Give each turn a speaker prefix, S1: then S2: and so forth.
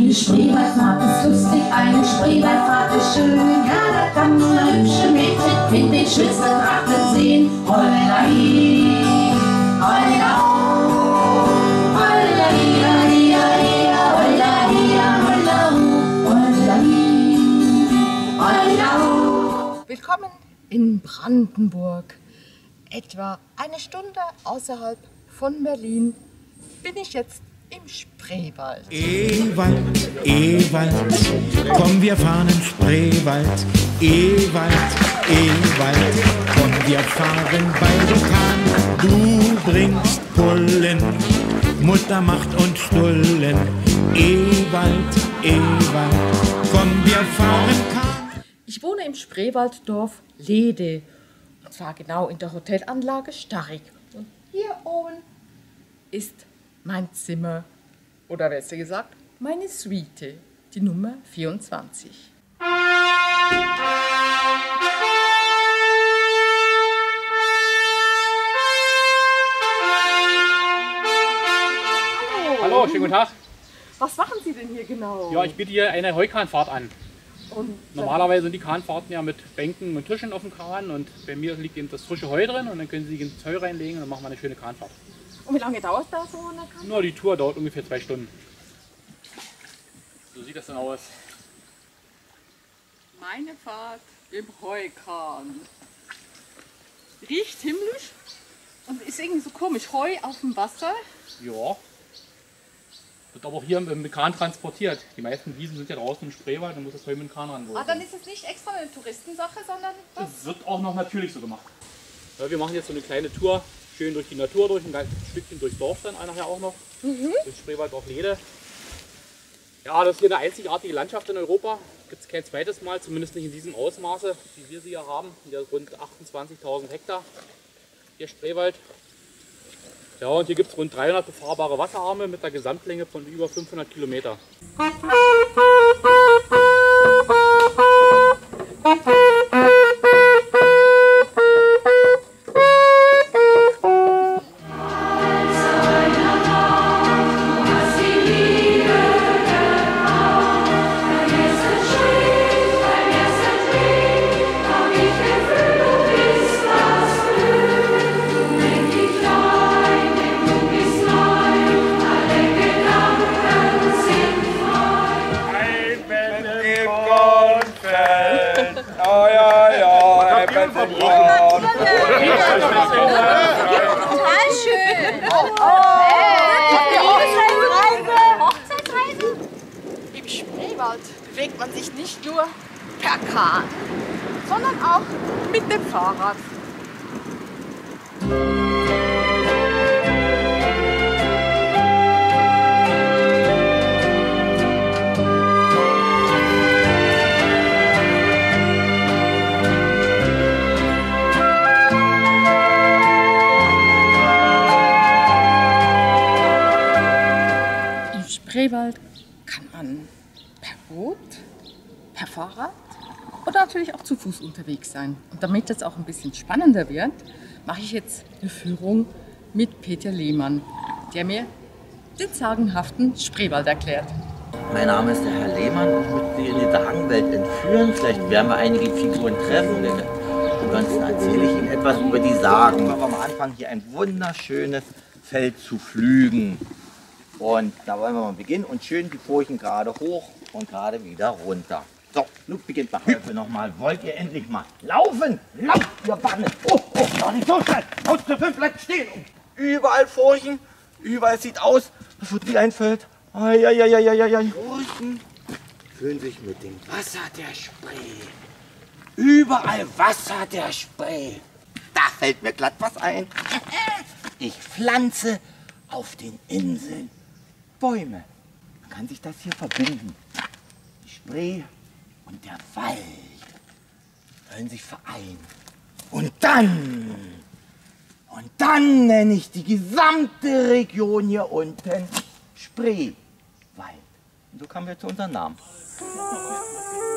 S1: Eine Spreewaldfahrt ist lustig, eine Spreewaldfahrt ist schön. Ja, da kann man hübsche Mädchen mit den schönsten Drachen sehen. Hollei, hollau, hollei,
S2: willkommen in Brandenburg. Etwa eine Stunde außerhalb von Berlin bin ich jetzt im Spreewald.
S3: Ewald, Ewald, komm wir fahren in Spreewald. Ewald, Ewald, komm wir fahren beide Kahn. Du bringst Pullen, Mutter macht uns Stullen. Ewald, Ewald, komm wir fahren Kahn.
S2: Ich wohne im Spreewalddorf Lede, und zwar genau in der Hotelanlage Starrig. Und hier oben ist mein Zimmer, oder besser gesagt, meine Suite, die Nummer 24.
S4: Hallo, schönen guten Tag.
S2: Was machen Sie denn hier genau?
S4: Ja, ich biete hier eine Heukahnfahrt an.
S2: Und
S4: Normalerweise sind die Kahnfahrten ja mit Bänken und Tischen auf dem Kahn und bei mir liegt eben das frische Heu drin und dann können Sie sich ins Heu reinlegen und dann machen wir eine schöne Kahnfahrt.
S2: Und wie lange dauert das so eine Kahn?
S4: Nur die Tour dauert ungefähr 2 Stunden. So sieht das dann aus.
S2: Meine Fahrt im Heukahn. Riecht himmlisch und ist irgendwie so komisch. Heu auf dem Wasser.
S4: Ja. Wird aber auch hier im Kahn transportiert. Die meisten Wiesen sind ja draußen im Spreewald, dann muss das Heu mit dem Kahn ran.
S2: Ah, dann ist es nicht extra eine Touristensache, sondern
S4: Das wird auch noch natürlich so gemacht. Ja, wir machen jetzt so eine kleine Tour, schön durch die Natur, durch ein kleines Stückchen durchs Dorf dann nachher auch noch. Durch Spreewaldorf Lede. Ja, das ist hier eine einzigartige Landschaft in Europa. Gibt es kein zweites Mal, zumindest nicht in diesem Ausmaße, wie wir sie hier haben. Hier rund 28.000 Hektar, der Spreewald. Ja, und hier gibt es rund 300 befahrbare Wasserarme mit einer Gesamtlänge von über 500 Kilometer.
S5: Total schön. Hochzeitsreise.
S2: im Spreewald bewegt man sich nicht nur per Kahn, sondern auch mit dem Fahrrad. Spreewald kann man per Boot, per Fahrrad oder natürlich auch zu Fuß unterwegs sein. Und damit das auch ein bisschen spannender wird, mache ich jetzt eine Führung mit Peter Lehmann, der mir den sagenhaften Spreewald erklärt.
S6: Mein Name ist der Herr Lehmann und ich möchte Sie in die Sagenwelt entführen. Vielleicht werden wir einige Figuren treffen. Ansonsten erzähle ich Ihnen etwas über die Sagen. Wir haben am Anfang hier ein wunderschönes Feld zu pflügen. Und da wollen wir mal beginnen und schön die Furchen gerade hoch und gerade wieder runter. So, nun beginnt mal Hüpfe nochmal. Wollt ihr endlich mal laufen? Lauft, ihr Banne! Oh, noch nicht so schnell! Haus zu 5, bleibt stehen! Und überall Furchen, überall sieht aus, das wird wie ein Feld. Eieieiei. Furchen füllen sich mit dem Wasser der Spree. Überall Wasser der Spree. Da fällt mir glatt was ein. Ich pflanze auf den Inseln Bäume. Man kann sich das hier verbinden. Die Spree und der Wald wollen sich vereinen. Und dann nenne ich die gesamte Region hier unten Spreewald. Und so kommen wir zu unserem Namen.